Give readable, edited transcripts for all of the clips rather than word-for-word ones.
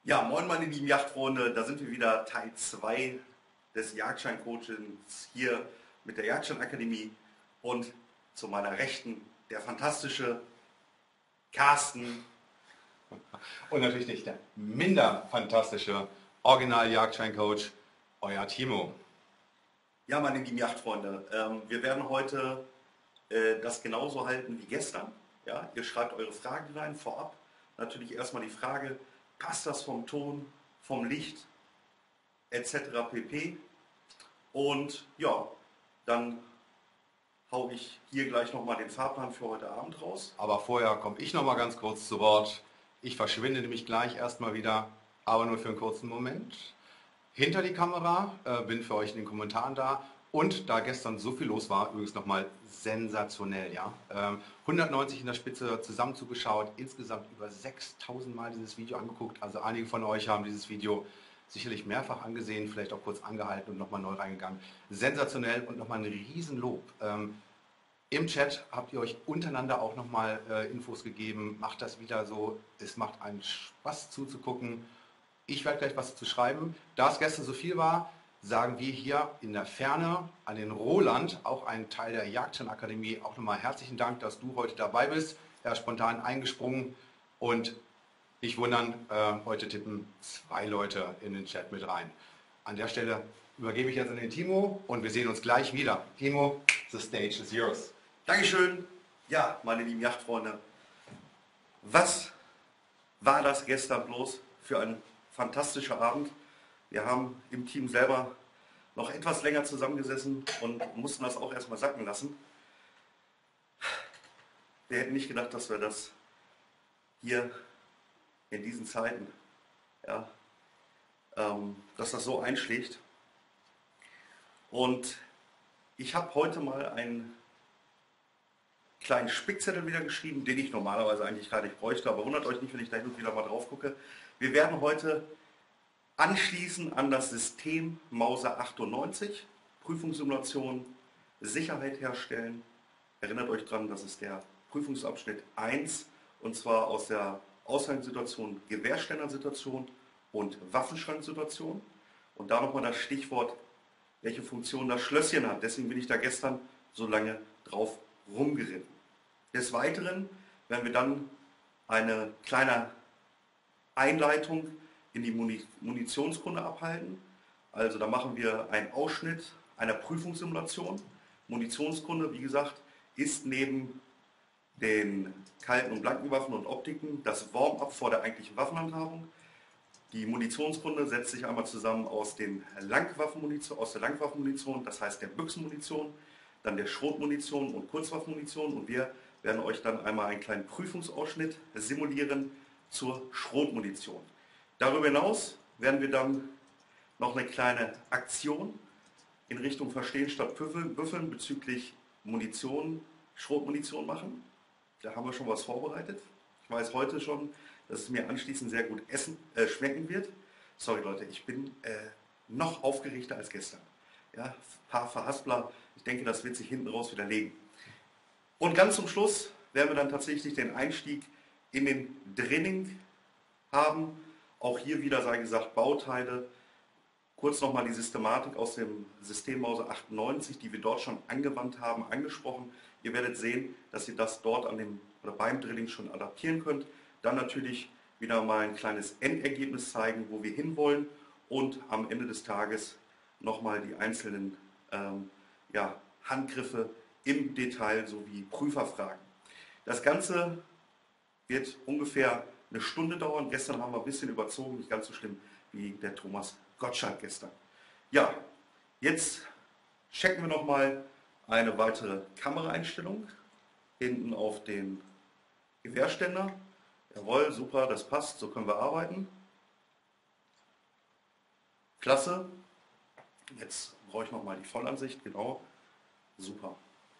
Ja, moin meine lieben Yachtfreunde, da sind wir wieder, Teil 2 des Jagdschein-Coachings hier mit der Jagdschein-Akademie und zu meiner Rechten der fantastische Carsten. Und natürlich nicht der minder fantastische Original-Jagdschein-Coach, euer Timo. Ja, meine lieben Yachtfreunde, wir werden heute das genauso halten wie gestern. Ja, ihr schreibt eure Fragen rein, vorab natürlich erstmal die Frage, passt das vom Ton, vom Licht etc. pp. Und ja, dann hau ich hier gleich nochmal den Fahrplan für heute Abend raus. Aber vorher komme ich noch mal ganz kurz zu Wort. Ich verschwinde nämlich gleich erstmal wieder, aber nur für einen kurzen Moment. Hinter die Kamera, bin für euch in den Kommentaren da. Und da gestern so viel los war, übrigens nochmal sensationell, ja. 190 in der Spitze zusammen zugeschaut, insgesamt über 6000 Mal dieses Video angeguckt. Also einige von euch haben dieses Video sicherlich mehrfach angesehen, vielleicht auch kurz angehalten und nochmal neu reingegangen. Sensationell und nochmal ein Riesenlob. Im Chat habt ihr euch untereinander auch nochmal Infos gegeben. Macht das wieder so. Es macht einen Spaß zuzugucken. Ich werde gleich was zu schreiben. Da es gestern so viel war, sagen wir hier in der Ferne an den Roland, auch ein Teil der Jagdschein-Akademie, auch nochmal herzlichen Dank, dass du heute dabei bist. Er ist spontan eingesprungen und nicht wundern, heute tippen 2 Leute in den Chat mit rein. An der Stelle übergebe ich jetzt an den Timo und wir sehen uns gleich wieder. Timo, the stage is yours. Dankeschön. Ja, meine lieben Yachtfreunde, was war das gestern bloß für ein fantastischer Abend? Wir haben im Team selber noch etwas länger zusammengesessen und mussten das auch erstmal sacken lassen. Wir hätten nicht gedacht, dass wir das hier in diesen Zeiten, ja, dass das so einschlägt. Und ich habe heute mal einen kleinen Spickzettel wieder geschrieben, den ich normalerweise eigentlich gar nicht bräuchte, aber wundert euch nicht, wenn ich da hin und wieder mal drauf gucke. Wir werden heute anschließen an das System Mauser 98, Prüfungssimulation, Sicherheit herstellen. Erinnert euch dran, das ist der Prüfungsabschnitt 1 und zwar aus der Ausgangssituation, Gewehrständersituation und Waffenschranksituation. Und da nochmal das Stichwort, welche Funktion das Schlösschen hat. Deswegen bin ich da gestern so lange drauf rumgeritten. Des Weiteren werden wir dann eine kleine Einleitung in die Munitionskunde abhalten. Also da machen wir einen Ausschnitt einer Prüfungssimulation. Munitionskunde, wie gesagt, ist neben den kalten und blanken Waffen und Optiken das Warm-up vor der eigentlichen Waffenhandhabung. Die Munitionskunde setzt sich einmal zusammen aus der Langwaffenmunition, das heißt der Büchsenmunition, dann der Schrotmunition und Kurzwaffenmunition und wir werden euch dann einmal einen kleinen Prüfungsausschnitt simulieren zur Schrotmunition. Darüber hinaus werden wir dann noch eine kleine Aktion in Richtung Verstehen statt Büffeln bezüglich Munition, Schrotmunition machen. Da haben wir schon was vorbereitet. Ich weiß heute schon, dass es mir anschließend sehr gut schmecken wird. Sorry Leute, ich bin noch aufgeregter als gestern. Ja, ein paar Verhaspler, ich denke, das wird sich hinten raus widerlegen. Und ganz zum Schluss werden wir dann tatsächlich den Einstieg in den Drilling haben. Auch hier wieder sei gesagt Bauteile. Kurz nochmal die Systematik aus dem System Mauser 98, die wir dort schon angewandt haben, angesprochen. Ihr werdet sehen, dass ihr das dort beim Drilling schon adaptieren könnt. Dann natürlich wieder mal ein kleines Endergebnis zeigen, wo wir hinwollen und am Ende des Tages nochmal die einzelnen Handgriffe im Detail sowie Prüferfragen. Das Ganze wird ungefähr eine Stunde dauern. Gestern haben wir ein bisschen überzogen, nicht ganz so schlimm wie der Thomas Gottschalk gestern. Ja, jetzt checken wir nochmal eine weitere Kameraeinstellung. Hinten auf den Gewehrständer. Jawohl, super, das passt, so können wir arbeiten. Klasse. Jetzt brauche ich nochmal die Vollansicht, genau. Super.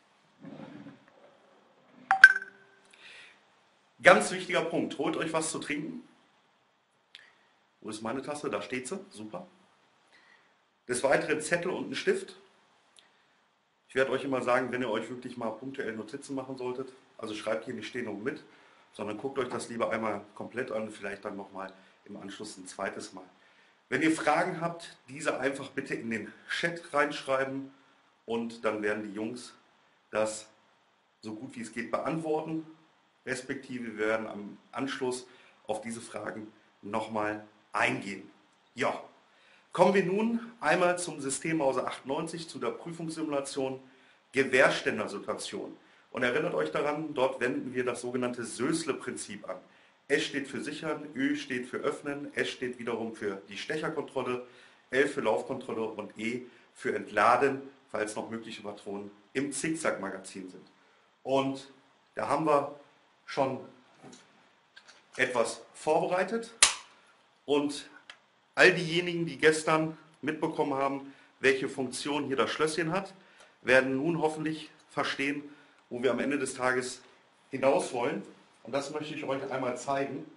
Ganz wichtiger Punkt, holt euch was zu trinken. Wo ist meine Tasse? Da steht sie, super. Des Weiteren Zettel und einen Stift. Ich werde euch immer sagen, wenn ihr euch wirklich mal punktuell Notizen machen solltet, also schreibt hier nicht stehen und mit, sondern guckt euch das lieber einmal komplett an, vielleicht dann nochmal im Anschluss ein zweites Mal. Wenn ihr Fragen habt, diese einfach bitte in den Chat reinschreiben und dann werden die Jungs das so gut wie es geht beantworten, respektive wir werden am Anschluss auf diese Fragen nochmal eingehen. Ja, kommen wir nun einmal zum Systemhause 98, zu der Prüfungssimulation Gewährständersituation. Und erinnert euch daran, dort wenden wir das sogenannte Sösle-Prinzip an. S steht für sichern, Ö steht für öffnen, S steht wiederum für die Stecherkontrolle, L für Laufkontrolle und E für entladen, falls noch mögliche Patronen im Zickzack-Magazin sind. Und da haben wir schon etwas vorbereitet und all diejenigen, die gestern mitbekommen haben, welche Funktion hier das Schlösschen hat, werden nun hoffentlich verstehen, wo wir am Ende des Tages hinaus wollen. Und das möchte ich euch einmal zeigen.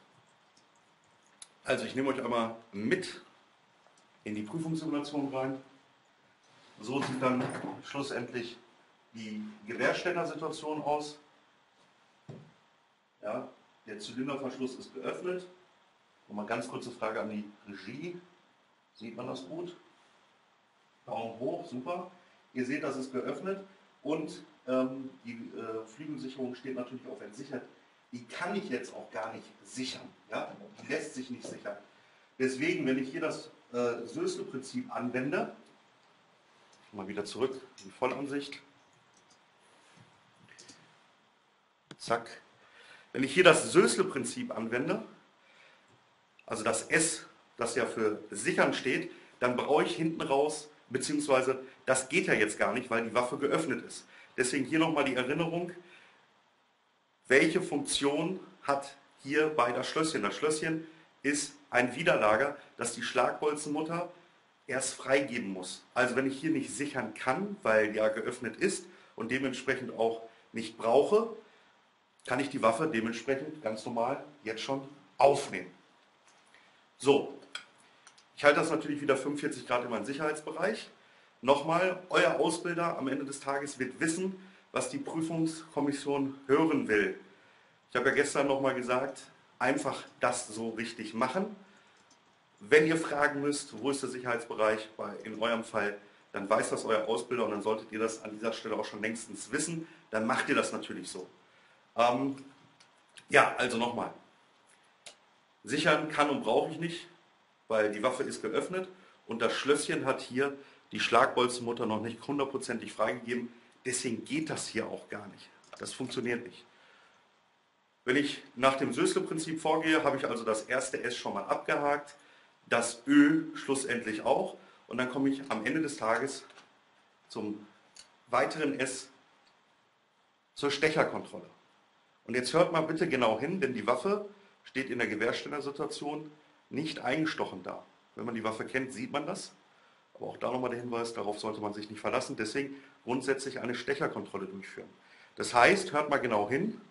Also ich nehme euch einmal mit in die Prüfungssimulation rein. So sieht dann schlussendlich die Gewährständersituation aus. Ja, der Zylinderverschluss ist geöffnet. Nochmal ganz kurze Frage an die Regie. Sieht man das gut? Daumen hoch, super. Ihr seht, das ist geöffnet und die Flügelsicherung steht natürlich auf entsichert. Die kann ich jetzt auch gar nicht sichern. Ja? Die lässt sich nicht sichern. Deswegen, wenn ich hier das Sösle-Prinzip anwende, mal wieder zurück in die Vollansicht. Zack. Wenn ich hier das Sösle-Prinzip anwende, also das S, das ja für sichern steht, dann brauche ich hinten raus, beziehungsweise das geht ja jetzt gar nicht, weil die Waffe geöffnet ist. Deswegen hier nochmal die Erinnerung, welche Funktion hat hierbei das Schlösschen? Das Schlösschen ist ein Widerlager, das die Schlagbolzenmutter erst freigeben muss. Also wenn ich hier nicht sichern kann, weil ja geöffnet ist und dementsprechend auch nicht brauche, kann ich die Waffe dementsprechend ganz normal jetzt schon aufnehmen. So, ich halte das natürlich wieder 45 Grad in meinen Sicherheitsbereich. Nochmal, euer Ausbilder am Ende des Tages wird wissen, was die Prüfungskommission hören will. Ich habe ja gestern nochmal gesagt, einfach das so richtig machen. Wenn ihr fragen müsst, wo ist der Sicherheitsbereich in eurem Fall, dann weiß das euer Ausbilder und dann solltet ihr das an dieser Stelle auch schon längstens wissen. Dann macht ihr das natürlich so. Ja, also nochmal. Sichern kann und brauche ich nicht, weil die Waffe ist geöffnet und das Schlösschen hat hier die Schlagbolzenmutter noch nicht hundertprozentig freigegeben. Deswegen geht das hier auch gar nicht. Das funktioniert nicht. Wenn ich nach dem Sösle-Prinzip vorgehe, habe ich also das erste S schon mal abgehakt, das Ö schlussendlich auch und dann komme ich am Ende des Tages zum weiteren S, zur Stecherkontrolle. Und jetzt hört mal bitte genau hin, denn die Waffe steht in der Gewährständersituation nicht eingestochen da. Wenn man die Waffe kennt, sieht man das. Aber auch da nochmal der Hinweis, darauf sollte man sich nicht verlassen. Deswegen grundsätzlich eine Stecherkontrolle durchführen. Das heißt, hört mal genau hin.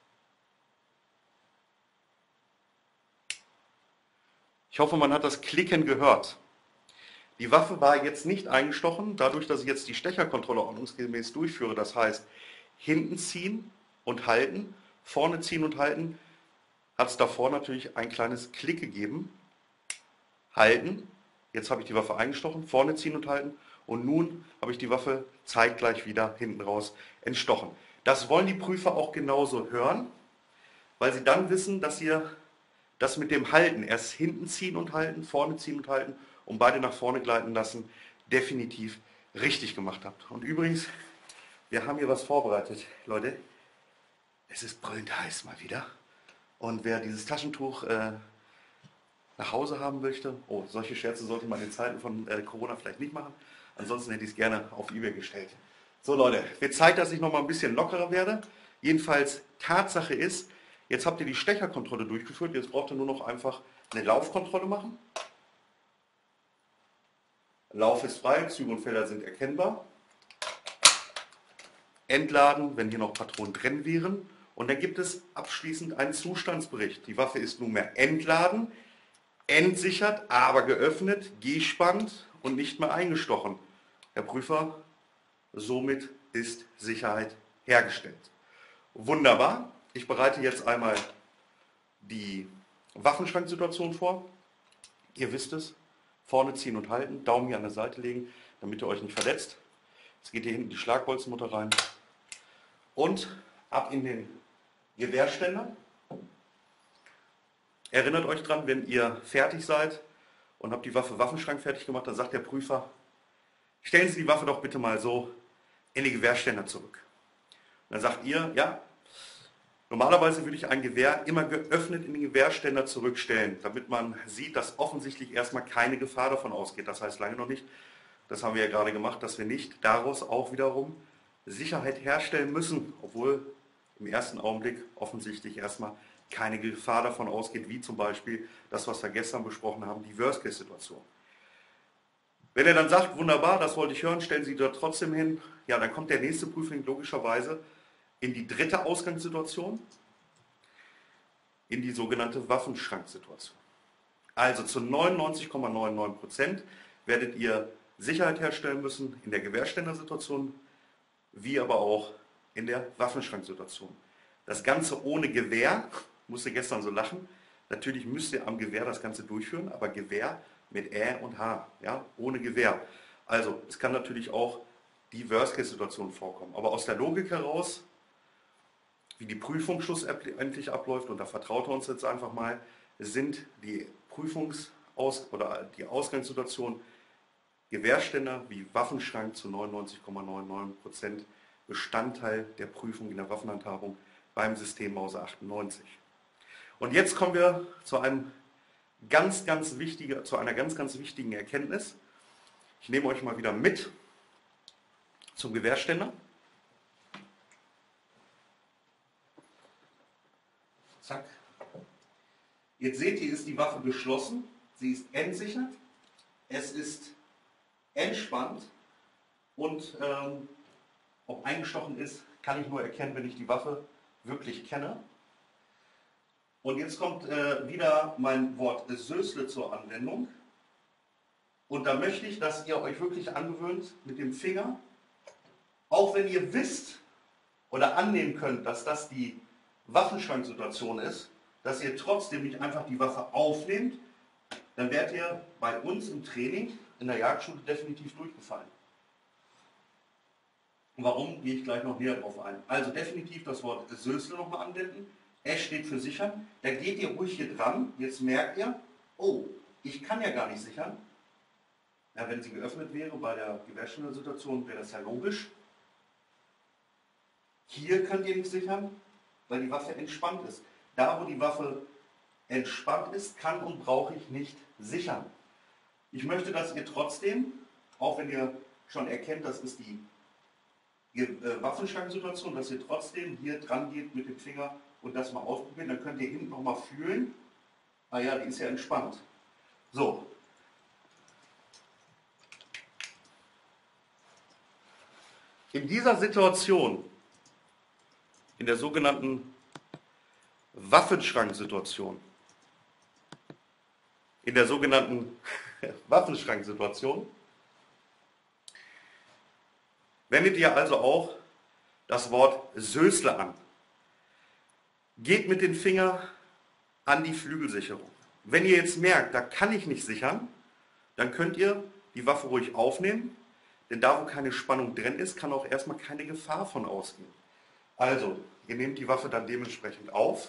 Ich hoffe, man hat das Klicken gehört. Die Waffe war jetzt nicht eingestochen, dadurch, dass ich jetzt die Stecherkontrolle ordnungsgemäß durchführe. Das heißt, hinten ziehen und halten, vorne ziehen und halten, hat es davor natürlich ein kleines Klick gegeben. Halten, jetzt habe ich die Waffe eingestochen, vorne ziehen und halten und nun habe ich die Waffe zeitgleich wieder hinten raus entstochen. Das wollen die Prüfer auch genauso hören, weil sie dann wissen, dass ihr das mit dem Halten, erst hinten ziehen und halten, vorne ziehen und halten und beide nach vorne gleiten lassen, definitiv richtig gemacht habt. Und übrigens, wir haben hier was vorbereitet, Leute. Es ist brüllend heiß mal wieder. Und wer dieses Taschentuch nach Hause haben möchte, oh, solche Scherze sollte man in Zeiten von Corona vielleicht nicht machen. Ansonsten hätte ich es gerne auf eBay gestellt. So Leute, wird Zeit, dass ich noch mal ein bisschen lockerer werde. Jedenfalls, Tatsache ist, jetzt habt ihr die Stecherkontrolle durchgeführt. Jetzt braucht ihr nur noch einfach eine Laufkontrolle machen. Lauf ist frei, Züge und Felder sind erkennbar. Entladen, wenn hier noch Patronen drin wären. Und dann gibt es abschließend einen Zustandsbericht. Die Waffe ist nunmehr entladen, entsichert, aber geöffnet, gespannt und nicht mehr eingestochen. Herr Prüfer, somit ist Sicherheit hergestellt. Wunderbar. Ich bereite jetzt einmal die Waffenschranksituation vor. Ihr wisst es, vorne ziehen und halten, Daumen hier an der Seite legen, damit ihr euch nicht verletzt. Jetzt geht hier hinten die Schlagbolzenmutter rein und ab in den Gewehrständer. Erinnert euch dran, wenn ihr fertig seid und habt die Waffe Waffenschrank fertig gemacht, dann sagt der Prüfer, stellen Sie die Waffe doch bitte mal so in den Gewehrständer zurück. Und dann sagt ihr, ja, normalerweise würde ich ein Gewehr immer geöffnet in den Gewehrständer zurückstellen, damit man sieht, dass offensichtlich erstmal keine Gefahr davon ausgeht. Das heißt lange noch nicht, das haben wir ja gerade gemacht, dass wir nicht daraus auch wiederum Sicherheit herstellen müssen, obwohl im ersten Augenblick offensichtlich erstmal keine Gefahr davon ausgeht, wie zum Beispiel das, was wir gestern besprochen haben, die Worst-Case-Situation. Wenn er dann sagt, wunderbar, das wollte ich hören, stellen Sie dort trotzdem hin, ja, dann kommt der nächste Prüfling logischerweise in die dritte Ausgangssituation, in die sogenannte Waffenschranksituation. Also zu 99,99% werdet ihr Sicherheit herstellen müssen in der Gewehrständersituation, wie aber auch in der Waffenschranksituation. Das Ganze ohne Gewehr, musste gestern so lachen, natürlich müsst ihr am Gewehr das Ganze durchführen, aber Gewehr mit Ä und H, ja, ohne Gewehr. Also es kann natürlich auch die Worst-Case-Situation vorkommen. Aber aus der Logik heraus, wie die Prüfung schlussendlich abläuft, und da vertraut er uns jetzt einfach mal, sind die die Ausgangssituation Gewehrständer wie Waffenschrank zu 99,99% Bestandteil der Prüfung in der Waffenhandhabung beim System Mauser 98. Und jetzt kommen wir zu einer ganz, ganz wichtigen Erkenntnis. Ich nehme euch mal wieder mit zum Gewehrständer. Zack. Jetzt seht ihr, ist die Waffe geschlossen, sie ist entsichert, es ist entspannt und ob eingestochen ist, kann ich nur erkennen, wenn ich die Waffe wirklich kenne. Und jetzt kommt wieder mein Wort Sösle zur Anwendung. Und da möchte ich, dass ihr euch wirklich angewöhnt mit dem Finger, auch wenn ihr wisst oder annehmen könnt, dass das die Waffenschranksituation ist, dass ihr trotzdem nicht einfach die Waffe aufnehmt, dann werdet ihr bei uns im Training in der Jagdschule definitiv durchgefallen. Warum, gehe ich gleich noch näher drauf ein. Also definitiv das Wort Sösle nochmal anwenden. S steht für sichern. Da geht ihr ruhig hier dran. Jetzt merkt ihr, oh, ich kann ja gar nicht sichern. Ja, wenn sie geöffnet wäre bei der Gewehrständersituation, wäre das ja logisch. Hier könnt ihr nicht sichern, weil die Waffe entspannt ist. Da, wo die Waffe entspannt ist, kann und brauche ich nicht sichern. Ich möchte, dass ihr trotzdem, auch wenn ihr schon erkennt, das ist die Waffenschranksituation, dass ihr trotzdem hier dran geht mit dem Finger und das mal ausprobieren. Dann könnt ihr hinten nochmal fühlen. Ah ja, die ist ja entspannt. So. In dieser Situation, in der sogenannten Waffenschranksituation, wendet ihr also auch das Wort Sösle an. Geht mit den Fingern an die Flügelsicherung. Wenn ihr jetzt merkt, da kann ich nicht sichern, dann könnt ihr die Waffe ruhig aufnehmen, denn da, wo keine Spannung drin ist, kann auch erstmal keine Gefahr von ausgehen. Also, ihr nehmt die Waffe dann dementsprechend auf,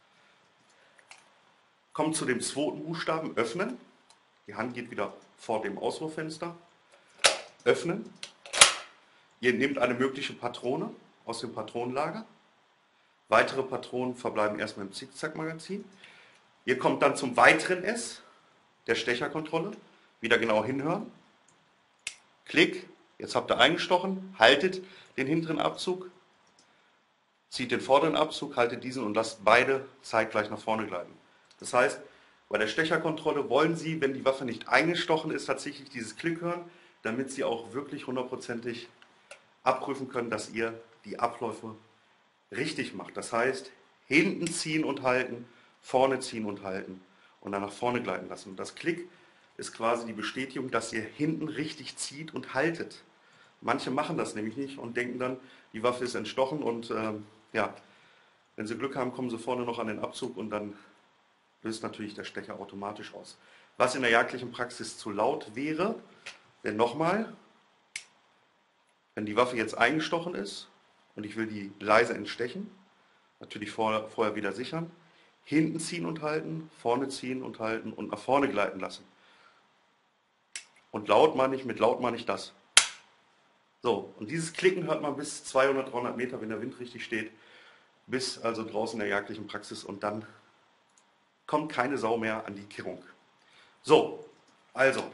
kommt zu dem zweiten Buchstaben, öffnen. Die Hand geht wieder vor dem Auswurffenster. Öffnen. Ihr nehmt eine mögliche Patrone aus dem Patronenlager. Weitere Patronen verbleiben erstmal im Zickzack-Magazin. Ihr kommt dann zum weiteren S, der Stecherkontrolle. Wieder genau hinhören. Klick. Jetzt habt ihr eingestochen. Haltet den hinteren Abzug. Zieht den vorderen Abzug, haltet diesen und lasst beide zeitgleich nach vorne gleiten. Das heißt, bei der Stecherkontrolle wollen Sie, wenn die Waffe nicht eingestochen ist, tatsächlich dieses Klick hören, damit Sie auch wirklich hundertprozentig abprüfen können, dass ihr die Abläufe richtig macht. Das heißt, hinten ziehen und halten, vorne ziehen und halten und dann nach vorne gleiten lassen. Und das Klick ist quasi die Bestätigung, dass ihr hinten richtig zieht und haltet. Manche machen das nämlich nicht und denken dann, die Waffe ist entstochen und ja, wenn sie Glück haben, kommen sie vorne noch an den Abzug und dann löst natürlich der Stecher automatisch aus. Was in der jagdlichen Praxis zu laut wäre, wenn nochmal, wenn die Waffe jetzt eingestochen ist und ich will die leise entstechen, natürlich vorher wieder sichern, hinten ziehen und halten, vorne ziehen und halten und nach vorne gleiten lassen. Und laut meine ich das. So, und dieses Klicken hört man bis 200, 300 Meter, wenn der Wind richtig steht, bis also draußen in der jagdlichen Praxis und dann kommt keine Sau mehr an die Kirrung. So, also,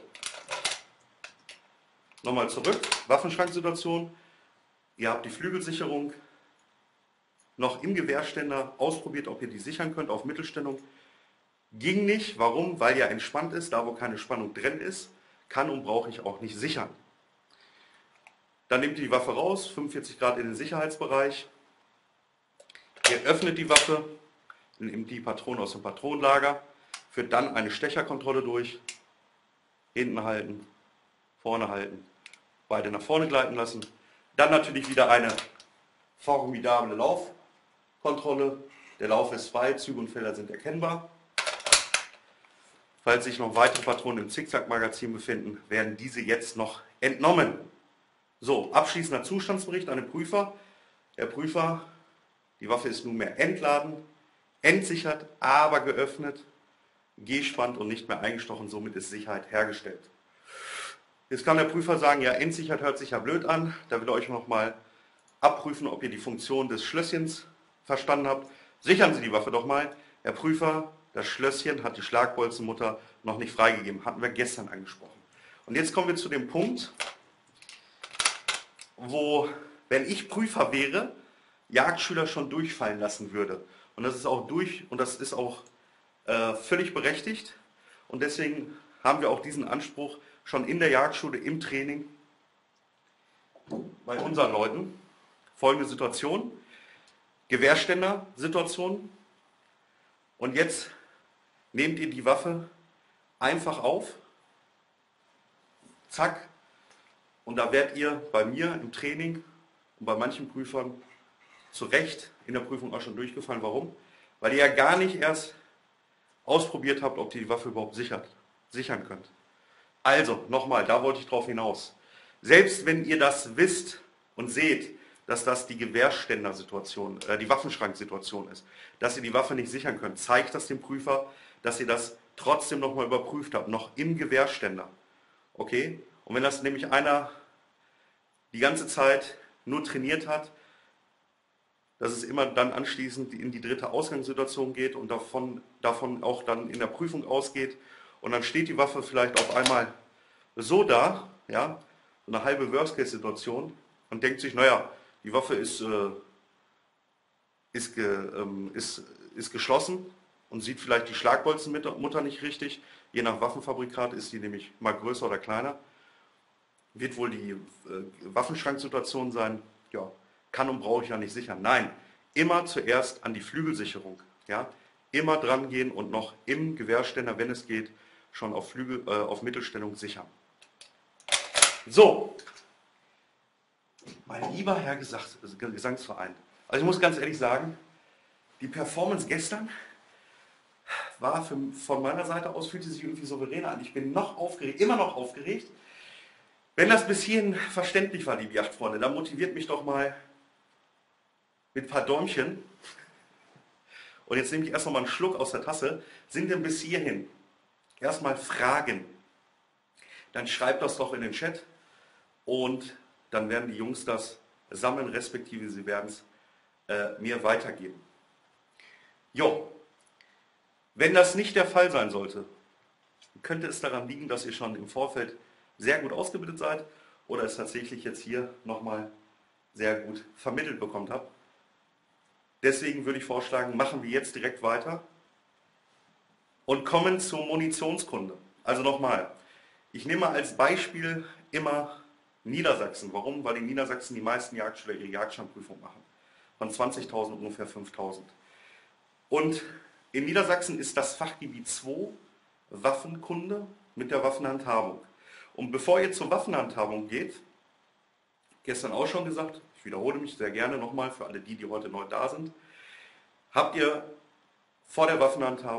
nochmal zurück, Waffenschranksituation, ihr habt die Flügelsicherung noch im Gewehrständer ausprobiert, ob ihr die sichern könnt auf Mittelstellung. Ging nicht, warum? Weil ja entspannt ist, da wo keine Spannung drin ist, kann und brauche ich auch nicht sichern. Dann nehmt ihr die Waffe raus, 45 Grad in den Sicherheitsbereich. Ihr öffnet die Waffe, nehmt die Patronen aus dem Patronenlager, führt dann eine Stecherkontrolle durch, hinten halten, vorne halten, beide nach vorne gleiten lassen. Dann natürlich wieder eine formidable Laufkontrolle. Der Lauf ist frei, Züge und Felder sind erkennbar. Falls sich noch weitere Patronen im Zickzack-Magazin befinden, werden diese jetzt noch entnommen. So, abschließender Zustandsbericht an den Prüfer. Herr Prüfer, die Waffe ist nunmehr entladen, entsichert, aber geöffnet, gespannt und nicht mehr eingestochen, somit ist Sicherheit hergestellt. Jetzt kann der Prüfer sagen, ja, entsichert hört sich ja blöd an, da will er euch nochmal abprüfen, ob ihr die Funktion des Schlösschens verstanden habt. Sichern Sie die Waffe doch mal. Herr Prüfer, das Schlösschen hat die Schlagbolzenmutter noch nicht freigegeben, hatten wir gestern angesprochen. Und jetzt kommen wir zu dem Punkt, wo, wenn ich Prüfer wäre, Jagdschüler schon durchfallen lassen würde. Und das ist auch völlig berechtigt. Und deswegen haben wir auch diesen Anspruch schon in der Jagdschule, im Training bei unseren Leuten. Folgende Situation, Gewehrständer-Situation. Und jetzt nehmt ihr die Waffe einfach auf, zack, und da werdet ihr bei mir im Training und bei manchen Prüfern zu Recht in der Prüfung auch schon durchgefallen. Warum? Weil ihr ja gar nicht erst ausprobiert habt, ob ihr die Waffe überhaupt sichern könnt. Also, nochmal, da wollte ich drauf hinaus. Selbst wenn ihr das wisst und seht, dass das die Gewehrständer-Situation, die Waffenschranksituation ist, dass ihr die Waffe nicht sichern könnt, zeigt das dem Prüfer, dass ihr das trotzdem nochmal überprüft habt, noch im Gewehrständer. Okay? Und wenn das nämlich einer die ganze Zeit nur trainiert hat, dass es immer dann anschließend in die dritte Ausgangssituation geht und davon auch dann in der Prüfung ausgeht und dann steht die Waffe vielleicht auf einmal so da, ja, so eine halbe Worst-Case-Situation und denkt sich, naja, die Waffe ist geschlossen und sieht vielleicht die Schlagbolzenmutter nicht richtig. Je nach Waffenfabrikat ist die nämlich mal größer oder kleiner. Wird wohl die Waffenschranksituation sein, ja, kann und brauche ich ja nicht sichern. Nein, immer zuerst an die Flügelsicherung. Ja? Immer dran gehen und noch im Gewehrständer, wenn es geht, schon auf Mittelstellung sichern. So, mein lieber Herr Gesangsverein, also ich muss ganz ehrlich sagen, die Performance gestern war von meiner Seite aus, fühlte sich irgendwie souveräner an. Ich bin noch aufgeregt, immer noch aufgeregt. Wenn das bis hierhin verständlich war, liebe Jagdfreunde, dann motiviert mich doch mal mit ein paar Däumchen. Und jetzt nehme ich erst noch mal einen Schluck aus der Tasse. Sind denn bis hierhin erstmal Fragen? Dann schreibt das doch in den Chat und dann werden die Jungs das sammeln, respektive sie werden es mir weitergeben. Jo, wenn das nicht der Fall sein sollte, könnte es daran liegen, dass ihr schon im Vorfeld sehr gut ausgebildet seid oder es tatsächlich jetzt hier nochmal sehr gut vermittelt bekommen habt. Deswegen würde ich vorschlagen, machen wir jetzt direkt weiter und kommen zur Munitionskunde. Also nochmal, ich nehme als Beispiel immer Niedersachsen. Warum? Weil in Niedersachsen die meisten Jagdschüler ihre Jagdscheinprüfung machen. Von 20.000 ungefähr 5.000. Und in Niedersachsen ist das Fachgebiet 2 Waffenkunde mit der Waffenhandhabung. Und bevor ihr zur Waffenhandhabung geht, gestern auch schon gesagt, ich wiederhole mich sehr gerne nochmal für alle die heute neu da sind, habt ihr vor der Waffenhandhabung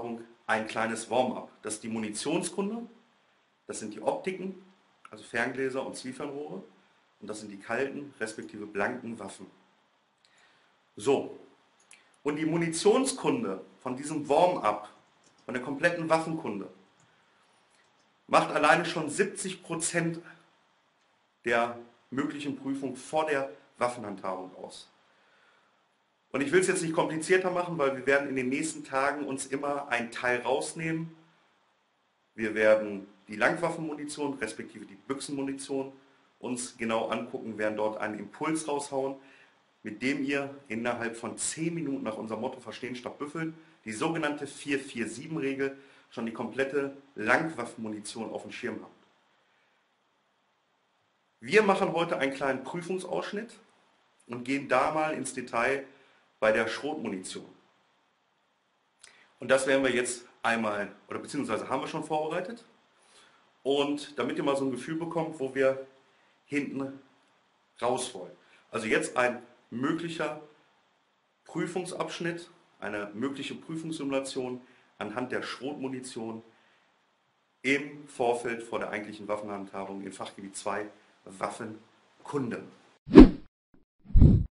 ein kleines Warm-up. Das ist die Munitionskunde, das sind die Optiken, also Ferngläser und Zielfernrohre, und das sind die kalten, respektive blanken Waffen. So, und die Munitionskunde von diesem Warm-up, von der kompletten Waffenkunde, macht alleine schon 70% der möglichen Prüfung vor der Waffenhandhabung aus. Und ich will es jetzt nicht komplizierter machen, weil wir werden in den nächsten Tagen uns immer einen Teil rausnehmen. Wir werden die Langwaffenmunition, respektive die Büchsenmunition, uns genau angucken, werden dort einen Impuls raushauen, mit dem ihr innerhalb von 10 Minuten nach unserem Motto Verstehen statt Büffeln, die sogenannte 4-4-7-Regel, schon die komplette Langwaffenmunition auf dem Schirm habt. Wir machen heute einen kleinen Prüfungsausschnitt und gehen da mal ins Detail bei der Schrotmunition. Und das werden wir jetzt einmal, oder beziehungsweise haben wir schon vorbereitet. Und damit ihr mal so ein Gefühl bekommt, wo wir hinten raus wollen. Also jetzt ein möglicher Prüfungsabschnitt, eine mögliche Prüfungssimulation anhand der Schrotmunition im Vorfeld vor der eigentlichen Waffenhandhabung im Fachgebiet 2 Waffenkunde.